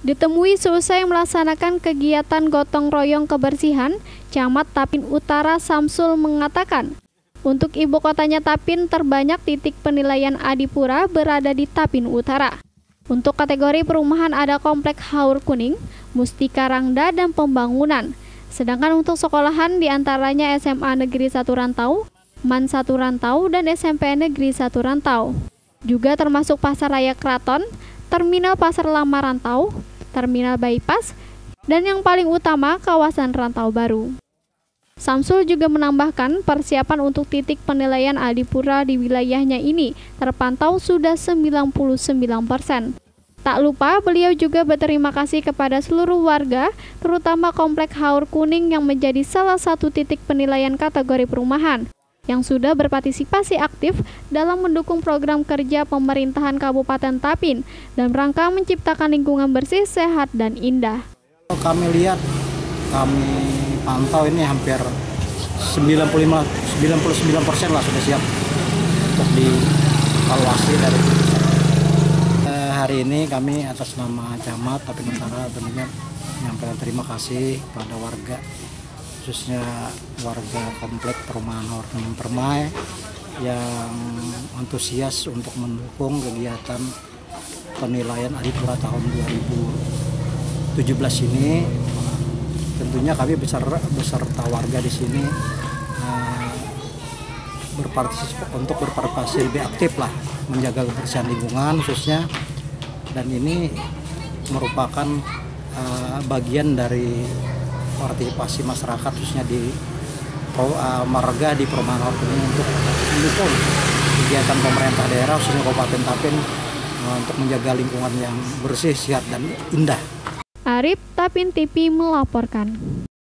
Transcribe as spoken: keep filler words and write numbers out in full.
Ditemui seusai melaksanakan kegiatan gotong royong kebersihan, Camat Tapin Utara Samsul mengatakan, untuk ibu kotanya Tapin terbanyak titik penilaian Adipura berada di Tapin Utara. Untuk kategori perumahan ada Komplek Haur Kuning, Mustika Rangda, dan Pembangunan. Sedangkan untuk sekolahan diantaranya S M A Negeri satu Rantau, MAN satu Rantau, dan S M P Negeri satu Rantau. Juga termasuk Pasar Raya Kraton, Terminal Pasar Lama Rantau, Terminal Bypass, dan yang paling utama kawasan Rantau Baru. Samsul juga menambahkan persiapan untuk titik penilaian Adipura di wilayahnya ini terpantau sudah sembilan puluh sembilan persen. Tak lupa beliau juga berterima kasih kepada seluruh warga, terutama Komplek Haur Kuning yang menjadi salah satu titik penilaian kategori perumahan, yang sudah berpartisipasi aktif dalam mendukung program kerja pemerintahan Kabupaten Tapin dalam rangka menciptakan lingkungan bersih, sehat, dan indah. Kami lihat, kami pantau ini hampir sembilan puluh lima, sembilan puluh sembilan persen lah sudah siap untuk dievaluasi dari eh, hari ini kami atas nama Camat Tapin Utara tentunya menyampaikan terima kasih kepada warga, khususnya warga komplek perumahan Haur Kuning Permai yang antusias untuk mendukung kegiatan penilaian Adipura tahun dua ribu tujuh belas ini. Tentunya kami beserta, beserta warga di sini uh, berpartisipasi untuk berpartisipasi lebih aktif lah menjaga kebersihan lingkungan khususnya, dan ini merupakan uh, bagian dari partisipasi masyarakat khususnya di uh, marga di perumahan Haur Kuning untuk mendukung kegiatan pemerintah daerah khususnya Kabupaten Tapin uh, untuk menjaga lingkungan yang bersih, sehat, dan indah. Arif, Tapin T V melaporkan.